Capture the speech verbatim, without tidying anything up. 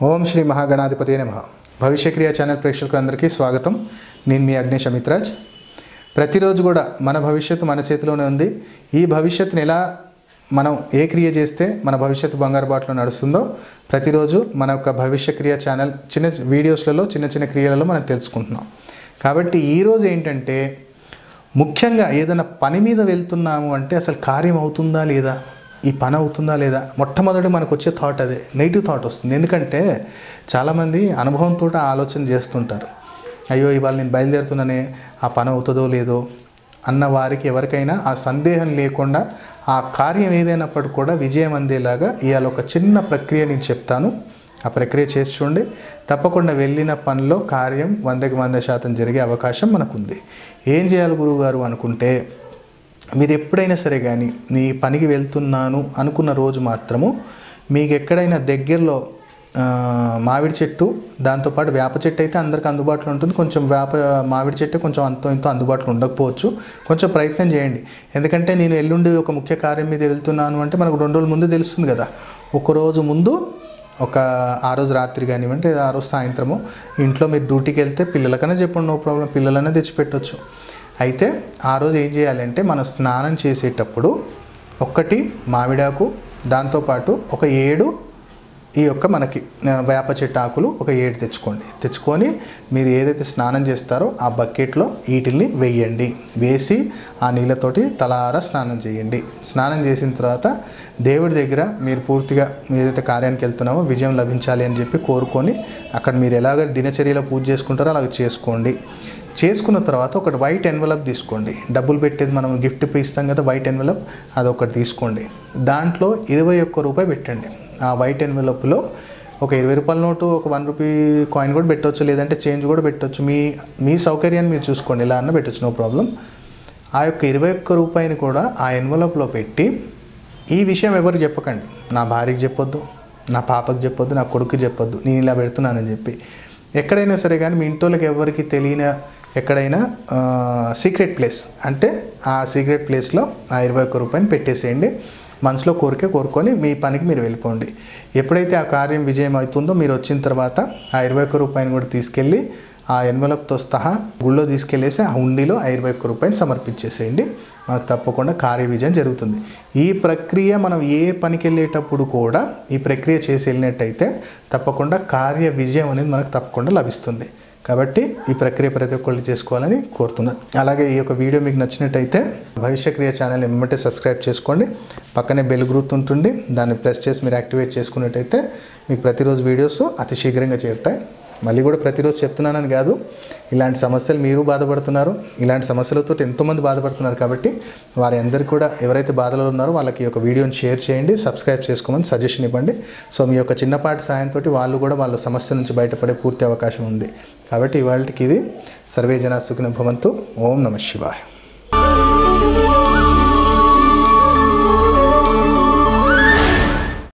ఓం శ్రీ మహాగణాధిపతియే నమః. భవిష్య క్రియ ఛానల్ ప్రేక్షకులందరికీ స్వాగతం. నేను మీ అగ్నేష్ అమిత్రాజ్. ప్రతిరోజు కూడా మన భవిష్యత్తు మన చేతిలోనే ఉంది. ఈ భవిష్యత్తుని ఎలా మనం ఏ క్రియ చేస్తే మన భవిష్యత్తు బంగారు బాటలో నడుస్తుందో ప్రతిరోజు మన యొక్క భవిష్య క్రియ ఛానల్ చిన్న వీడియోస్లలో చిన్న చిన్న క్రియలలో మనం తెలుసుకుంటున్నాం. కాబట్టి ఈరోజు ఏంటంటే ముఖ్యంగా ఏదైనా పని మీద వెళ్తున్నాము అంటే అసలు కార్యం అవుతుందా లేదా, ఈ పని అవుతుందా లేదా, మొట్టమొదటి మనకు వచ్చే థాట్ అదే, నెగిటివ్ థాట్ వస్తుంది. ఎందుకంటే చాలామంది అనుభవంతో ఆలోచన చేస్తుంటారు. అయ్యో ఇవాళ నేను బయలుదేరుతున్నానే, ఆ పని అవుతుందో లేదో అన్న వారికి ఎవరికైనా ఆ సందేహం లేకుండా ఆ కార్యం ఏదైనప్పటికీ కూడా విజయం అందేలాగా ఇవాళ ఒక చిన్న ప్రక్రియ నేను చెప్తాను. ఆ ప్రక్రియ చేసి చూడండి. తప్పకుండా వెళ్ళిన పనిలో కార్యం వందకి వంద శాతం జరిగే అవకాశం మనకుంది. ఏం చేయాలి గురువుగారు అనుకుంటే, మీరు ఎప్పుడైనా సరే కానీ నీ పనికి వెళ్తున్నాను అనుకున్న రోజు మాత్రము మీకు ఎక్కడైనా దగ్గరలో మామిడి చెట్టు, దాంతోపాటు వేప చెట్టు అయితే అందరికి అందుబాటులో ఉంటుంది. కొంచెం వేప మామిడి చెట్టు కొంచెం అంతో ఇంతో అందుబాటులో ఉండకపోవచ్చు. కొంచెం ప్రయత్నం చేయండి. ఎందుకంటే నేను ఎల్లుండి ఒక ముఖ్య కార్యం మీద వెళ్తున్నాను అంటే మనకు రెండు రోజుల ముందు తెలుస్తుంది కదా. ఒకరోజు ముందు, ఒక ఆ రోజు రాత్రి కానివ్వండి, ఆ రోజు సాయంత్రము ఇంట్లో మీరు డ్యూటీకి వెళ్తే పిల్లలకన్నా చెప్పండి, నో ప్రాబ్లం, పిల్లలన్నా తెచ్చిపెట్టవచ్చు. అయితే ఆ రోజు ఏం చేయాలంటే మనం స్నానం చేసేటప్పుడు ఒక్కటి మామిడాకు, దాంతోపాటు ఒక ఏడు ఈ యొక్క మనకి వేప చెట్టు ఆకులు ఒక ఏడు తెచ్చుకోండి. తెచ్చుకొని మీరు ఏదైతే స్నానం చేస్తారో ఆ బకెట్లో వీటిల్ని వేయండి. వేసి ఆ నీళ్ళతోటి తలారా స్నానం చేయండి. స్నానం చేసిన తర్వాత దేవుడి దగ్గర మీరు పూర్తిగా ఏదైతే కార్యానికి వెళ్తున్నామో విజయం లభించాలి అని చెప్పి కోరుకొని అక్కడ మీరు ఎలాగ దినచర్యలో పూజ చేసుకుంటారో అలాగ చేసుకోండి. చేసుకున్న తర్వాత ఒకటి వైట్ ఎన్వలప్ తీసుకోండి. డబ్బులు పెట్టేది మనం గిఫ్ట్ ఇస్తాం కదా, వైట్ ఎన్వలప్, అదొకటి తీసుకోండి. దాంట్లో ఇరవై ఒక్క రూపాయి పెట్టండి. ఆ వైట్ ఎన్వలప్లో ఒక ఇరవై రూపాయల నోటు, ఒక వన్ రూపీ కాయిన్ కూడా పెట్టవచ్చు, లేదంటే చేంజ్ కూడా పెట్టవచ్చు. మీ మీ సౌకర్యాన్ని మీరు చూసుకోండి, ఎలా అన్నా పెట్టచ్చు, నో ప్రాబ్లం. ఆ యొక్క ఇరవై ఒక్క రూపాయిని కూడా ఆ ఎన్వలప్లో పెట్టి, ఈ విషయం ఎవరికి చెప్పకండి. నా భార్యకి చెప్పొద్దు, నా పాపకి చెప్పొద్దు, నా కొడుకు చెప్పొద్దు, నేను ఇలా పెడుతున్నానని చెప్పి. ఎక్కడైనా సరే కానీ మీ ఇంట్లోకి ఎవరికి తెలియని ఎక్కడైనా సీక్రెట్ ప్లేస్ అంటే ఆ సీక్రెట్ ప్లేస్లో ఆ ఇరవై ఒక్క రూపాయని పెట్టేసేయండి. మనసులో కోరిక కోరుకొని మీ పనికి మీరు వెళ్ళిపోండి. ఎప్పుడైతే ఆ కార్యం విజయం అవుతుందో మీరు వచ్చిన తర్వాత ఆ ఇరవై ఒక్క రూపాయని కూడా తీసుకెళ్ళి ఆ ఎన్వలప్తో సహా గుళ్ళో తీసుకెళ్ళేసి ఆ హుండీలో ఆ ఇరవై ఒక్క రూపాయని సమర్పించేసేయండి. మనకు తప్పకుండా కార్య విజయం జరుగుతుంది. ఈ ప్రక్రియ మనం ఏ పనికి వెళ్ళేటప్పుడు కూడా ఈ ప్రక్రియ చేసి వెళ్ళినట్టయితే తప్పకుండా కార్య విజయం అనేది మనకు తప్పకుండా లభిస్తుంది. కాబట్టి ఈ ప్రక్రియ ప్రతి ఒక్కళ్ళు చేసుకోవాలని కోరుతున్నాను. అలాగే ఈ యొక్క వీడియో మీకు నచ్చినట్టయితే భవిష్య క్రియ ఛానల్ ఎమ్మటే సబ్స్క్రైబ్ చేసుకోండి. పక్కనే బెల్ గుర్తుంటుంది, దాన్ని ప్రెస్ చేసి మీరు యాక్టివేట్ చేసుకున్నట్టయితే మీకు ప్రతిరోజు వీడియోస్ అతి శీఘ్రంగా చేరుతాయి. మళ్ళీ కూడా ప్రతిరోజు చెప్తున్నానని కాదు, ఇలాంటి సమస్యలు మీరు బాధపడుతున్నారు, ఇలాంటి సమస్యలతో ఎంతోమంది బాధపడుతున్నారు. కాబట్టి వారి అందరికీ కూడా ఎవరైతే బాధలో ఉన్నారో వాళ్ళకి ఒక వీడియోని షేర్ చేయండి, సబ్స్క్రైబ్ చేసుకోమని సజెషన్ ఇవ్వండి. సో మీ యొక్క చిన్నపాటి సాయంతో వాళ్ళు కూడా వాళ్ళ సమస్య నుంచి బయటపడే పూర్తి అవకాశం ఉంది. కాబట్టి ఇవాళకి ఇది. సర్వే జనా సుఖినో భవంతు. ఓం నమః శివాయ.